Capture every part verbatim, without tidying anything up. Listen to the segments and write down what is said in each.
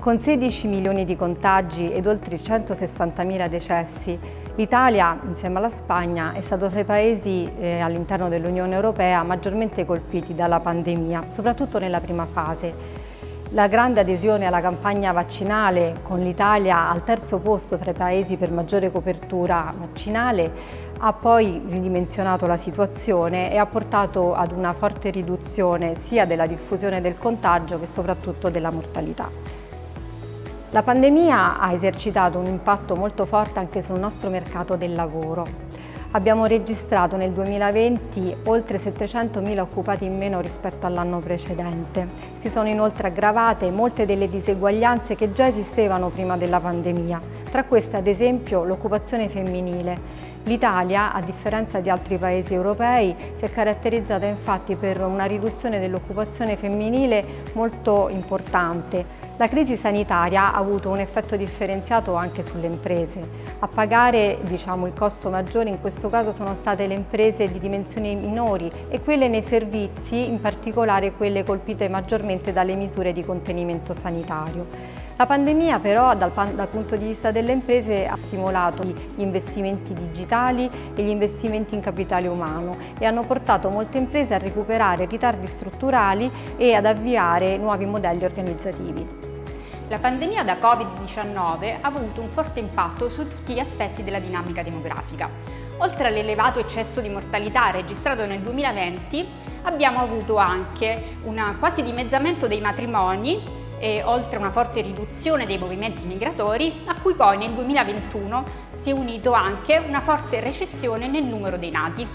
Con sedici milioni di contagi ed oltre centosessantamila decessi, l'Italia, insieme alla Spagna, è stato tra i paesi eh, all'interno dell'Unione Europea maggiormente colpiti dalla pandemia, soprattutto nella prima fase. La grande adesione alla campagna vaccinale, con l'Italia al terzo posto tra i paesi per maggiore copertura vaccinale, ha poi ridimensionato la situazione e ha portato ad una forte riduzione sia della diffusione del contagio che soprattutto della mortalità. La pandemia ha esercitato un impatto molto forte anche sul nostro mercato del lavoro. Abbiamo registrato nel duemilaventi oltre settecentomila occupati in meno rispetto all'anno precedente. Si sono inoltre aggravate molte delle diseguaglianze che già esistevano prima della pandemia, tra queste ad esempio l'occupazione femminile. L'Italia, a differenza di altri paesi europei, si è caratterizzata infatti per una riduzione dell'occupazione femminile molto importante. La crisi sanitaria ha avuto un effetto differenziato anche sulle imprese. A pagare diciamo, il costo maggiore in questo caso sono state le imprese di dimensioni minori e quelle nei servizi, in particolare quelle colpite maggiormente dalle misure di contenimento sanitario. La pandemia però dal, dal punto di vista delle imprese ha stimolato gli investimenti digitali e gli investimenti in capitale umano e hanno portato molte imprese a recuperare ritardi strutturali e ad avviare nuovi modelli organizzativi. La pandemia da Covid diciannove ha avuto un forte impatto su tutti gli aspetti della dinamica demografica. Oltre all'elevato eccesso di mortalità registrato nel duemilaventi, abbiamo avuto anche un quasi dimezzamento dei matrimoni e oltre a una forte riduzione dei movimenti migratori, a cui poi nel duemilaventuno si è unito anche una forte recessione nel numero dei nati.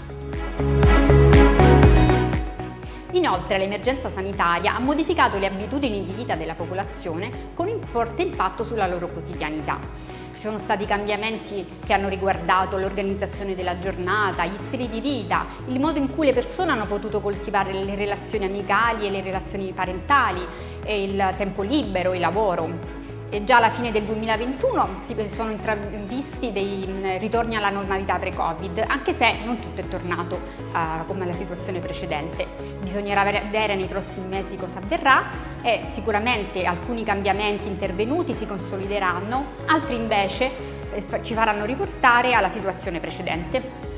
Inoltre l'emergenza sanitaria ha modificato le abitudini di vita della popolazione con un forte impatto sulla loro quotidianità. Ci sono stati cambiamenti che hanno riguardato l'organizzazione della giornata, gli stili di vita, il modo in cui le persone hanno potuto coltivare le relazioni amicali e le relazioni parentali, e il tempo libero, il lavoro. E già alla fine del duemilaventuno si sono intravisti dei ritorni alla normalità pre-Covid, anche se non tutto è tornato uh, come la situazione precedente. Bisognerà vedere nei prossimi mesi cosa avverrà e sicuramente alcuni cambiamenti intervenuti si consolideranno, altri invece eh, ci faranno riportare alla situazione precedente.